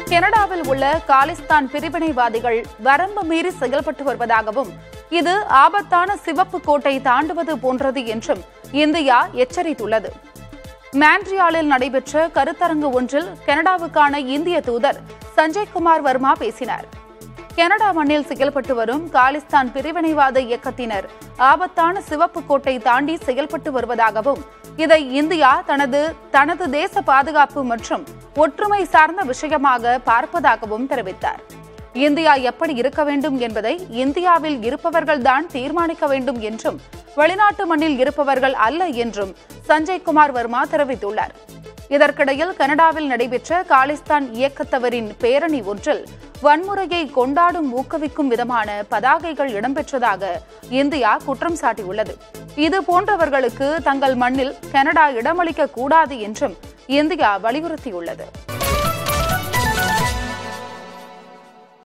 கனடாவில் உள்ள காலிஸ்தான் பிரிவினைவாதிகள் வரம்பு மீறி செயல்பட்டு வருவதாகவும் இது ஆபத்தான சிவப்பு கோட்டை தாண்டுவது போன்றது என்றும் இந்தியா எச்சரித்துள்ளது. மான்ட்ரியாலில் நடைபெற்ற கருத்தரங்கு ஒன்றில் கனடாவுக்கான இந்திய தூதர் சஞ்சய் குமார் வர்மா பேசினார். கனடா மண்ணில் செயல்பட்டு வரும் காலிஸ்தான் பிரிவினைவாத இயக்கத்தினர் ஆபத்தான சிவப்பு கோட்டை தாண்டி செயல்பட்டு வருவதாகவும் இதை இந்தியா தனது தேச பாதுகாப்பு மற்றும் ஒற்றுமை சார்ந்த விஷயமாக பார்ப்பதாகவும் தெரிவித்தார். இந்தியா எப்படி இருக்க வேண்டும் என்பதை இந்தியாவில் இருப்பவர்கள்தான் தீர்மானிக்க வேண்டும் என்றும் வெளிநாட்டு மண்ணில் இருப்பவர்கள் அல்ல என்றும் சஞ்சய் குமார் வர்மா தெரிவித்துள்ளார். இதற்கிடையில் கனடாவில் நடைபெற்ற காலிஸ்தான் இயக்கத்தவரின் பேரணி ஒன்றில் வன்முறையை கொண்டாடும் ஊக்குவிக்கும் விதமான பதாகைகள் இடம்பெற்றதாக இந்தியா குற்றம் சாட்டியுள்ளது. இது போன்றவர்களுக்கு தங்கள் மண்ணில் கனடா இடமளிக்க கூடாது என்றும் இந்தியா வலியுறுத்தியுள்ளது.